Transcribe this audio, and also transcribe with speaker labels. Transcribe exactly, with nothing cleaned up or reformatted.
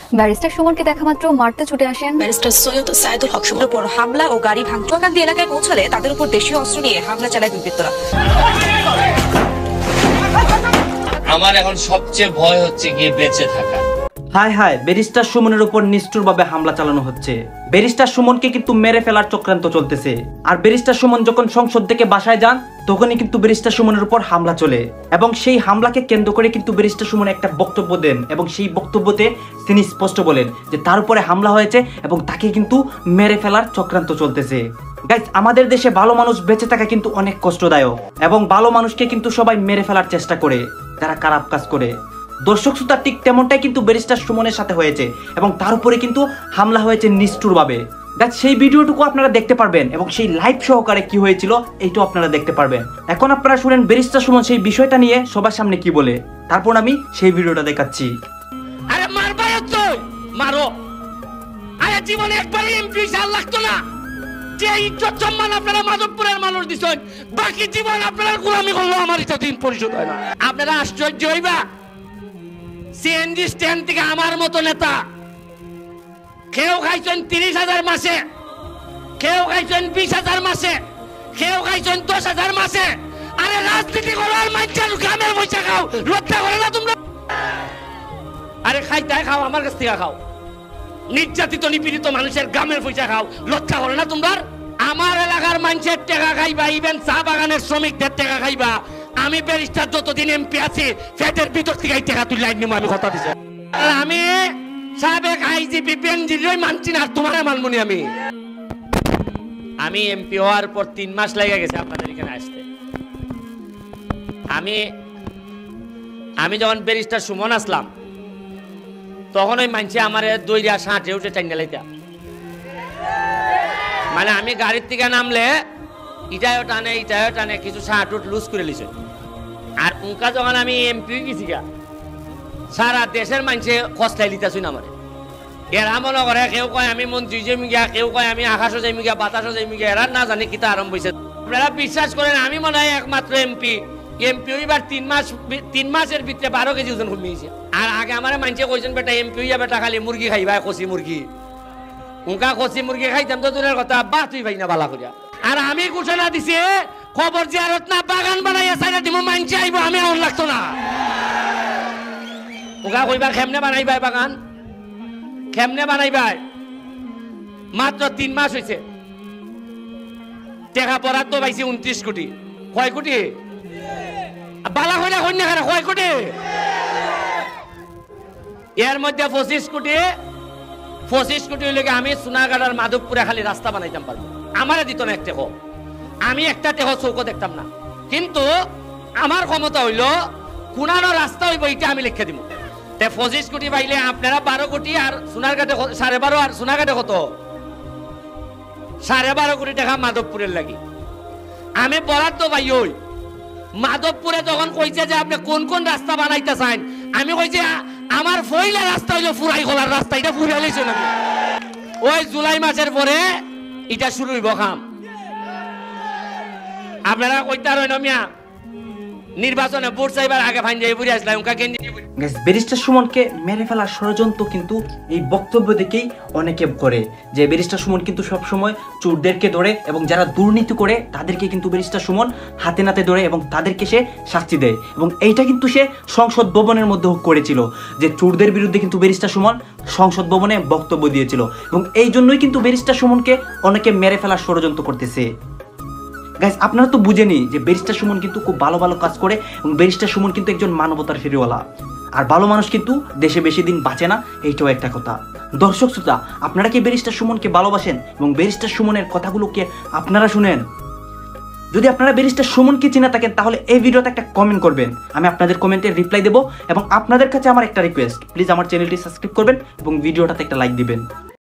Speaker 1: Barrister সুমনকে দেখা মাত্র মারতে ছুটে আসেন
Speaker 2: ব্যারিস্টার সৈয়দ সাইদুল হক সুমনের উপর হামলা ও গাড়ি ভাঙচুর এলাকায় পৌঁছালে তাদের উপর দেশীয় অস্ত্র নিয়ে হামলা চালায় দুর্বৃত্তরা।
Speaker 3: আমার এখন সবচেয়ে ভয় হচ্ছে গিয়ে বেঁচে থাকা।
Speaker 4: হায় হায়, ব্যারিস্টার সুমনের উপর নিষ্ঠুরভাবে হামলা চালানো হচ্ছে। ব্যারিস্টার সুমনকে কিন্তু মেরে ফেলার চক্রান্ত চলতেছে। আর ব্যারিস্টার সুমন যখন সংসদ থেকে বাসায় যান তখনই কিন্তু ব্যারিস্টার সুমনের উপর হামলা চলে এবং সেই হামলাকে কেন্দ্র করে কিন্তু ব্যারিস্টার সুমন একটা বক্তব্য দেন এবং সেই বক্তব্যতে তিনি স্পষ্ট বলেন যে তার উপরে হামলা হয়েছে এবং তাকে কিন্তু মেরে ফেলার চক্রান্ত চলতেছে। গাইস, আমাদের দেশে ভালো মানুষ বেঁচে থাকা কিন্তু অনেক কষ্টদায়ক এবং ভালো মানুষকে কিন্তু সবাই মেরে ফেলার চেষ্টা করে যারা খারাপ কাজ করে। দর্শক শ্রোতা, ঠিক তেমনটাই কিন্তু ব্যারিস্টার সুমনের সাথে হয়েছে এবং তার উপরে কিন্তু হামলা হয়েছে নিষ্ঠুরভাবে। গাইস, সেই ভিডিওটুকু আপনারা দেখতে পারবেন এবং সেই লাইভ সহকারে কি হয়েছিল এইটাও আপনারা দেখতে পারবেন। এখন আপনারা শুনেন ব্যারিস্টার সুমন সেই বিষয়টা নিয়ে সবার সামনে কি বলে, তারপর আমি সেই ভিডিওটা দেখাচ্ছি।
Speaker 5: আরে মারবা তো মারো, আরে জীবনে একবার এমপি সাল লাগতো না যে ইজ্জত সম্মান আপনারা মাধবপুরের মানুষ দিছেন, বাকি জীবন আপনারা গোলামি করলো আমার এটা দিন পরিশোধ হয় না। আপনারা আশ্চর্য হইবা, সিএনজি স্ট্যান্ড থেকে আমার মতো নেতা কেউ খাইছেন তিরিশ হাজার মাসে, কেউ খাইছেন বিশ হাজার মাসে, কেউ খাইছেন দশ হাজার মাসে। আরে রাজনীতি করার মানুষের গ্রামের পয়সা খাও, লজ্জা করে না তোমরা? আরে খাইতে খাও, আমার কাছ থেকে খাও। নির্যাতিত নিপীড়িত মানুষের গ্রামের পয়সা খাও, লজ্জা করে না তোমরা? আমার এলাকার মানুষের টাকা খাইবা, ইভেন চা বাগানের শ্রমিকদের টাকা খাইবা। আমি ব্যারিস্টার যতদিন এমপি আছি ফ্যাটের ভিতর থেকে এই টাকা তুলে আইনি, আমি কথা দিচ্ছি। আমি সাবেক আইজিপি বেনজিরই মানছি না, তোমার মানবনি আমি। আমি এমপি হওয়ার পর তিন মাস লেগে গেছে আপনাদের এখানে আসতে। আমি আমি যখন ব্যারিস্টার সুমন আসলাম তখন ওই মানছি আমার দইরা সাঁটে উঠে টাইনা লাইতা, মানে আমি গাড়ির থেকে নামলে ইটাও টানে ইটাও টানে কিছু সাঁট উঠ লুজ করে লিছে। আর উনকা যখন আমি এমপি গেছি গা, সারা দেশের মানুষে কষ্টাই লিতেছুন আমার। এরা মনে করে কেউ কয় আমি মন্ত্রী জমি গিয়া, কেউ কয় আমি আকাশও যাইমি গিয়া, বাতাসও যাইমি গিয়া, এরা না জানি কিতা আরম্ভ হয়েছে। আপনারা বিশ্বাস করেন আমি মনে হয় একমাত্র এমপি এমপি এবার তিন মাস তিন মাসের ভিতরে বারো কেজি ওজন কমিয়েছে। আর আগে আমার মানুষে কইছেন বেটা এমপি হইয়া বেটা খালি মুরগি খাইবা, কষি মুরগি। উনকা কষি মুরগি খাইতাম তো দূরের কথা, বা তুই ভাই না বালা করিয়া। আর আমি ঘোষণা দিছি খবর জিয়ারত না বাগান বানাইয়া সাইডে দিব, মানছে আইব, আমি আউন লাগতো না। উনকা কইবা কেমনে বানাইবা বাগান, কেমনে বানাইবা? মাত্র তিন মাস হয়েছে, টাকা বরাদ্দ পাইছি উনত্রিশ কোটি। কয় কোটি? বালা কইরা কন্যা খারা কয় কোটি? এর মধ্যে পঁচিশ কোটি পঁচিশ কোটি হইলে আমি সোনাগাড় আর মাধবপুরে খালি রাস্তা বানাইতাম পারবো। আমারে দিত না একটা, আমি একটা টেহ চৌকো দেখতাম না। কিন্তু আমার ক্ষমতা হইল কোনানো রাস্তা হইব এটা আমি লিখে দিব। পঁচিশ কোটি পাইলে আপনারা বারো কোটি, আর সোনারঘাটে সাড়ে বারো, আর সোনারঘাটে কত? সাড়ে বারো কোটি টাকা মাধবপুরের লাগি আমি বরাদ্দ পাই। ওই মাধবপুরে যখন কইছে যে আপনি কোন কোন রাস্তা বানাইতে চান, আমি কইছি আমার ফইলা রাস্তা হইলো ফুরাই খোলার রাস্তা, এটা ফুরাই লাইছো না। ওই জুলাই মাসের পরে এটা শুরু হইব কাম। আপনারা কইতা রইন মিয়া নির্বাচনে ভোট চাইবার আগে ফাইন যাই বুড়ি আসলাম উনকা গেঞ্জি।
Speaker 4: ব্যারিস্টার সুমনকে মেরে ফেলার ষড়যন্ত্র কিন্তু এই বক্তব্য দেখেই অনেকে করে যে ব্যারিস্টার সুমন কিন্তু সবসময় চোরদেরকে ধরে এবং যারা দুর্নীতি করে তাদেরকে কিন্তু ব্যারিস্টার সুমন হাতে নাতে ধরে এবং তাদেরকে সে শাস্তি দেয়। এবং এইটা কিন্তু সে সংসদ ভবনের মধ্যেও করেছিল, যে চোরদের বিরুদ্ধে কিন্তু ব্যারিস্টার সুমন সংসদ ভবনে বক্তব্য দিয়েছিল এবং এই জন্যই কিন্তু ব্যারিস্টার সুমনকে অনেকে মেরে ফেলার ষড়যন্ত্র করতেছে। গাইস, আপনারা তো বুঝেনি যে ব্যারিস্টার সুমন কিন্তু খুব ভালো ভালো কাজ করে এবং ব্যারিস্টার সুমন কিন্তু একজন মানবতার ফেরিওয়ালা। আর ভালো মানুষ কিন্তু দেশে বেশি দিন বাঁচে না, এইটাও একটা কথা। দর্শক শ্রোতা, আপনারা কি ব্যারিস্টার সুমনকে ভালোবাসেন এবং ব্যারিস্টার সুমনের কথাগুলোকে আপনারা শুনেন? যদি আপনারা ব্যারিস্টার সুমনকে চিনে থাকেন তাহলে এই ভিডিওতে একটা কমেন্ট করবেন, আমি আপনাদের কমেন্টে রিপ্লাই দেবো। এবং আপনাদের কাছে আমার একটা রিকোয়েস্ট, প্লিজ আমার চ্যানেলটি সাবস্ক্রাইব করবেন এবং ভিডিওটাতে একটা লাইক দিবেন।